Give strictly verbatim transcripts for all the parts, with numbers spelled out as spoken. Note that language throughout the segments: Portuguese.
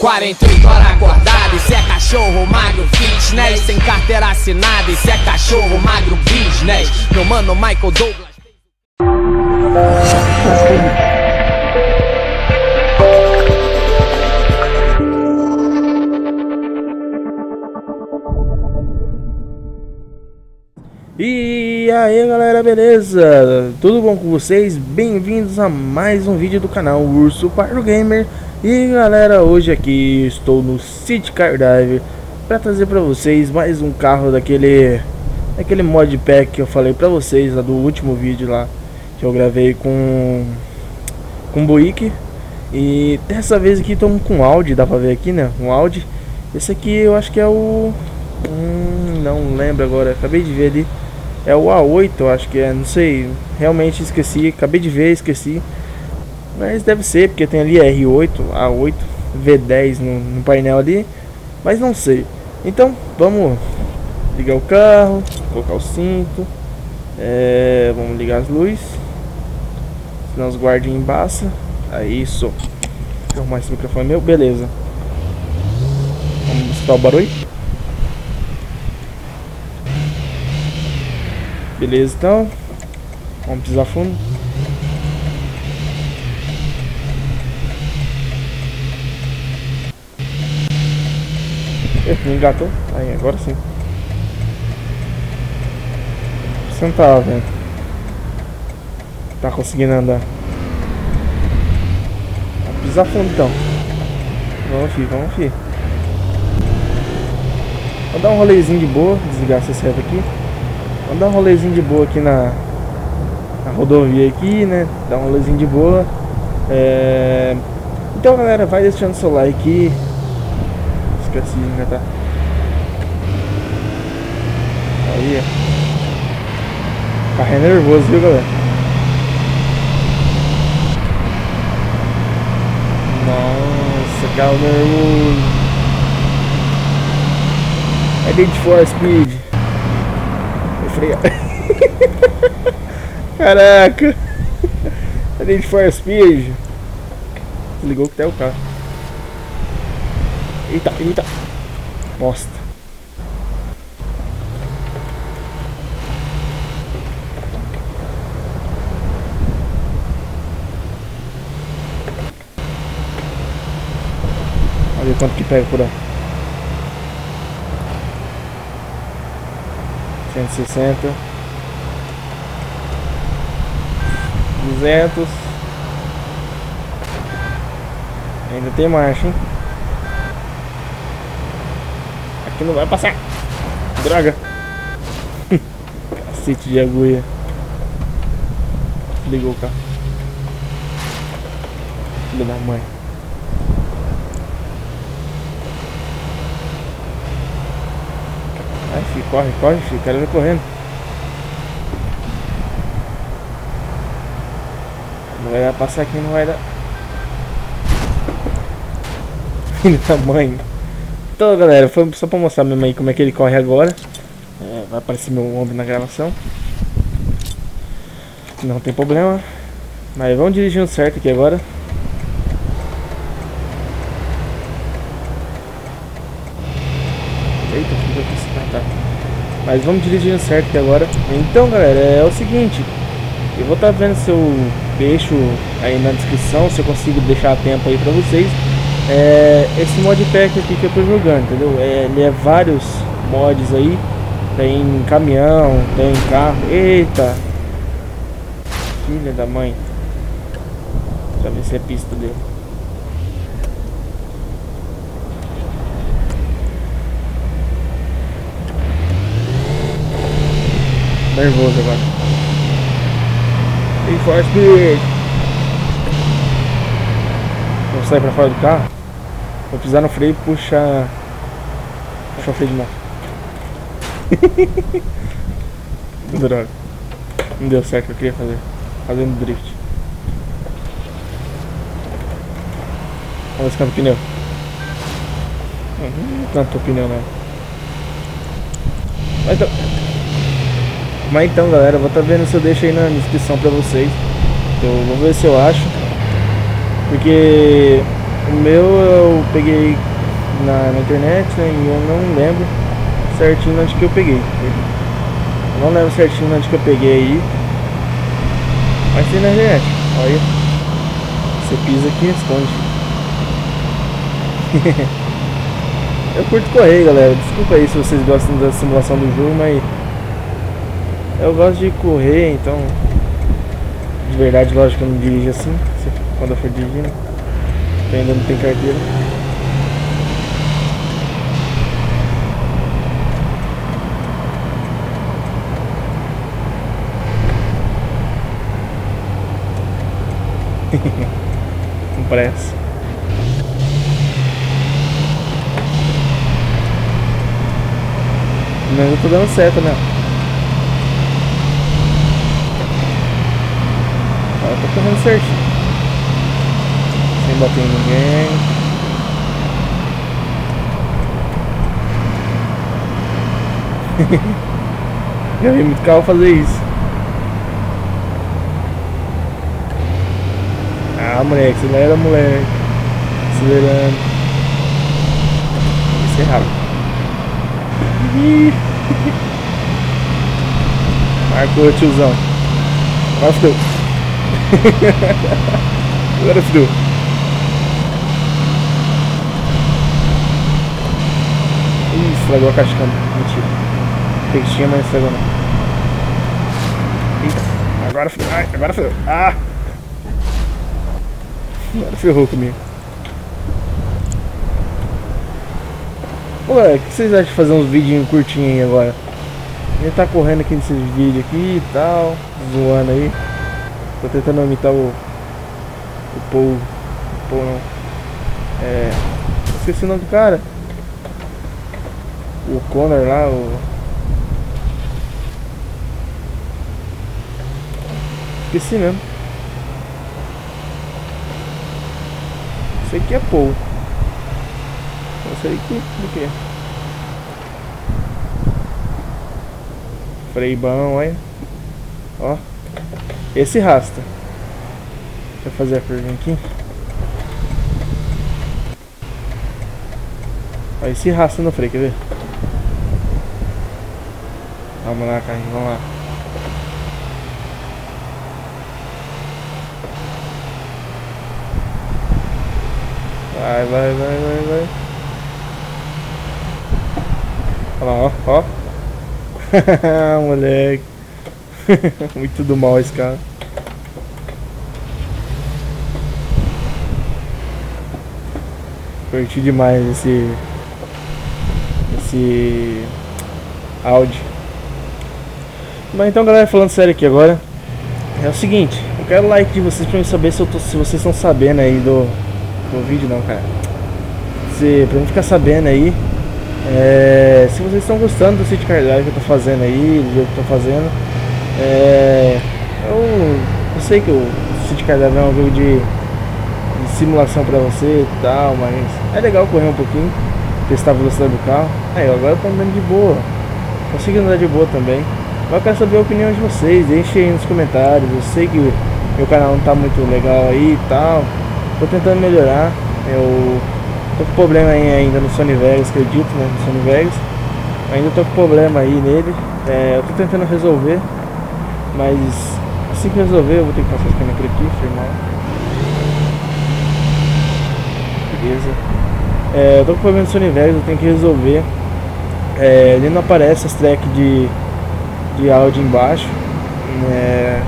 quarenta e oito horas acordado, isso é cachorro magro fitness. Sem carteira assinada, isso é cachorro magro business. Meu mano Michael Douglas. E aí galera, beleza? Tudo bom com vocês? Bem-vindos a mais um vídeo do canal Urso Pardo Gamer. E galera, hoje aqui estou no City Car Diver para trazer para vocês mais um carro daquele daquele modpack que eu falei para vocês lá do último vídeo lá que eu gravei com com Buick. E dessa vez aqui estamos com Audi, dá para ver aqui, né? Um Audi. Esse aqui eu acho que é o hum, não lembro agora, acabei de ver ali. É o A oito, eu acho que é, não sei, realmente esqueci, acabei de ver, esqueci. Mas deve ser, porque tem ali R oito, A oito, V dez no, no painel ali, mas não sei. Então, vamos ligar o carro, colocar o cinto, é, vamos ligar as luzes, senão os guardinhas embaçam. Aí, isso. Deixa eu arrumar esse microfone meu, beleza. Vamos escutar o barulho. Beleza, então vamos pisar fundo. Me engatou. Aí, agora sim. Sentar, velho. Tá conseguindo andar. Vamos pisar fundo então. Vamos, filho, vamos, filho. Vou dar um rolezinho de boa. Desligar essa seta aqui. Vamos dar um rolezinho de boa aqui na, na rodovia aqui, né? Dar um rolezinho de boa. É... Então galera, vai deixando seu like aqui. Esqueci, né, tá? Aí, ó. Carro é nervoso, viu, galera? Nossa, carro nervoso. É Need for Speed. Freia. Caraca. A Need for Speed. Desligou que até o carro. Eita, eita. Bosta. Olha ver quanto que pega por aí. cento e sessenta, duzentos. Ainda tem marcha, hein? Aqui não vai passar. Droga. Cacete de agulha. Ligou o carro. Filho da mãe. Ai, filho, corre, corre, filho, o cara vai correndo. Não vai dar passar aqui, não vai dar. Filho da mãe. Então galera, foi só pra mostrar mesmo aí como é que ele corre agora. É, vai aparecer meu ombro na gravação. Não tem problema. Mas vamos dirigindo certo aqui agora. Eita, que eu fiz. Ah, tá. Mas vamos dirigindo certo aqui agora. Então galera, é o seguinte. Eu vou estar tá vendo se eu deixo aí na descrição, se eu consigo deixar a tempo aí pra vocês. É, esse modpack aqui que eu tô jogando, entendeu? É, ele é vários mods aí. Tem caminhão, tem carro. Eita! Filha da mãe. Deixa eu ver se é pista dele. Nervoso agora. Need for Speed. Vou sair pra fora do carro. Vou pisar no freio e puxar. Puxar o freio de mão. Droga. Não deu certo o que eu queria fazer. Fazendo drift. Vamos escando o pneu. Não tanto o pneu não. Mas então, mas então galera, eu vou estar tá vendo se eu deixo aí na descrição pra vocês. Eu vou ver se eu acho. Porque O meu eu peguei na, na internet, né, e eu não lembro certinho onde que eu peguei. Eu não lembro certinho onde que eu peguei aí. Mas tem na internet. Olha. Você pisa aqui e esconde. Eu curto correr, galera. Desculpa aí se vocês gostam da simulação do jogo, mas eu gosto de correr, então de verdade, lógico que eu não dirijo assim quando eu for dirigindo. Eu ainda não tenho carteira. Com pressa. Mas eu tô dando certo, né? Eu tô correndo certinho. Sem bater em ninguém. Já vi muito carro fazer isso. Ah, moleque, acelera, moleque. Acelerando. Isso é rápido. Marcou, tiozão. Agora fudeu. Agora fudeu. Ih, estragou a caixa de câmbio. Mentira. Tem que tinha, mas estragou não. Eita. Agora fudeu. Ai, agora fudeu. Ah! Agora ferrou comigo. Pô, galera, o que vocês acham de fazer uns vídeos curtinhos aí agora? A gente tá correndo aqui nesse vídeo aqui e tal, zoando aí. Tô tentando imitar o o Paul, Paul não, é, esqueci o nome do cara. O Connor lá, o... Esqueci mesmo. Sei que é Paul. Não sei que, do que. Freio bom, olha. Ó. Esse rasta. Deixa eu fazer a curvinha aqui. Ó, esse rasta no freio, quer ver? Vamos lá, carrinho, vamos lá. Vai, vai, vai, vai, vai. Olha lá, ó, ó. Moleque. Muito do mal esse cara. Curti demais esse Esse áudio. Mas então, galera, falando sério aqui agora, é o seguinte, eu quero like de vocês pra eu saber se, eu tô, se vocês estão sabendo aí do, do vídeo, não, cara. Se, pra eu ficar sabendo aí, é, se vocês estão gostando do City Car Drive que eu tô fazendo aí, do jeito que eu tô fazendo. É, eu, eu sei que o City Car Drive é um jogo de, de simulação pra você e tal, mas é legal correr um pouquinho, testar a velocidade do carro. Aí, agora eu tô andando de boa, consigo andar de boa também. Mas eu quero saber a opinião de vocês, deixem aí nos comentários. Eu sei que meu canal não tá muito legal aí e tal, tô tentando melhorar. Eu tô com problema aí ainda no Sony Vegas, acredito, né, no Sony Vegas. Ainda tô com problema aí nele, é, eu tô tentando resolver, mas assim que resolver eu vou ter que passar as câmeras por aqui, firmar. Beleza. É, eu tô com problema no Sony Vegas, eu tenho que resolver. É, ele não aparece as tracks de de áudio embaixo, é,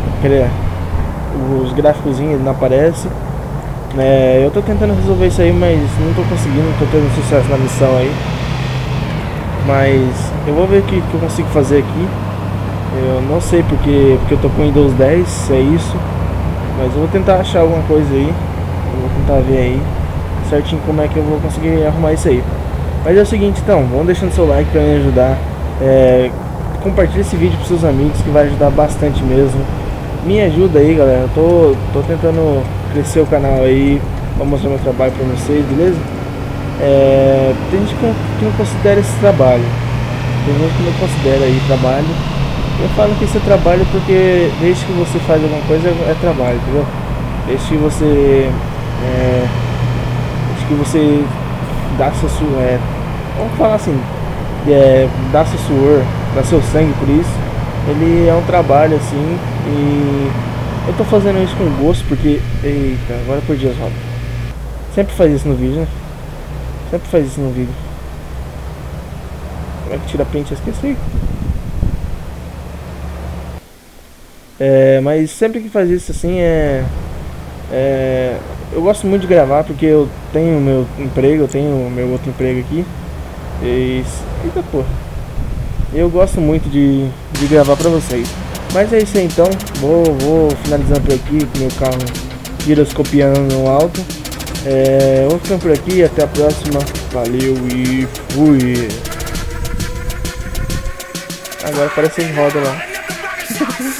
os gráficos ele não aparece, é, eu tô tentando resolver isso aí, mas não tô conseguindo, não tô tendo sucesso na missão aí, mas eu vou ver o que, que eu consigo fazer aqui. Eu não sei porque, porque eu tô com Windows dez, se é isso, mas eu vou tentar achar alguma coisa aí, eu vou tentar ver aí certinho como é que eu vou conseguir arrumar isso aí. Mas é o seguinte, então, vamos deixando seu like pra me ajudar, é, compartilhe esse vídeo para seus amigos, que vai ajudar bastante mesmo. Me ajuda aí, galera. Eu tô, tô tentando crescer o canal aí, pra mostrar meu trabalho para vocês, beleza? É, tem gente que não considera esse trabalho, tem gente que não considera aí trabalho. Eu falo que isso é trabalho porque desde que você faz alguma coisa é trabalho, entendeu? Desde que você é, que você dá seu suor, é, vamos falar assim, é, dá seu suor, dá seu sangue por isso. Ele é um trabalho assim, e eu tô fazendo isso com gosto porque, eita, agora eu perdi as rodas. Sempre faz isso no vídeo, né? Sempre faz isso no vídeo. Como é que tira print? Eu esqueci. É, mas sempre que faz isso assim é, é... eu gosto muito de gravar porque eu tenho meu emprego, eu tenho meu outro emprego aqui. E... Eita porra. Eu gosto muito de, de gravar pra vocês. Mas é isso aí então. Vou, vou finalizando por aqui com meu carro giroscopiando no alto. É, vou ficando por aqui, até a próxima. Valeu e fui. Agora parece que roda lá.